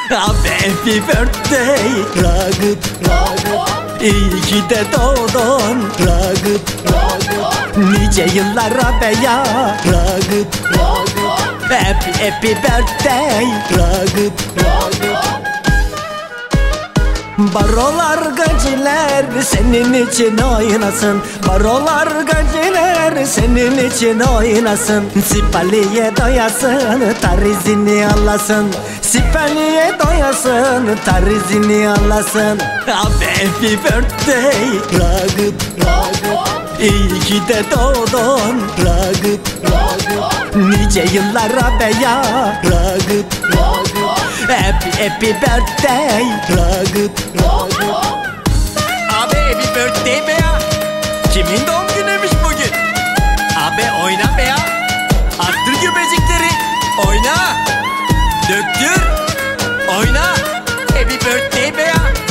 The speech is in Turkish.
Abi happy birthday Ragıp, Ragıp. İyi ki de doğdun Ragıp, Ragıp. Nice yıllara be ya Ragıp, Ragıp. Happy birthday Ragıp, Ragıp. Barolar gaciler senin için oynasın. Barolar gaciler senin için oynasın. Sipaliye doyasın, tarizini alasın. Sipaliye doyasın, tarizini alasın. Abi happy birthday Ragıp, Ragıp. İyi ki de doğdun Ragıp, Ragıp. Nice yıllara be ya Ragıp, Ragıp. Happy birthday Ragıp, Ragıp. Abi happy birthday be ya. Kimin doğum günüymüş bugün? Abi oyna be ya. Arttır göbecikleri. Oyna. Döktür. Oyna. Happy birthday be ya.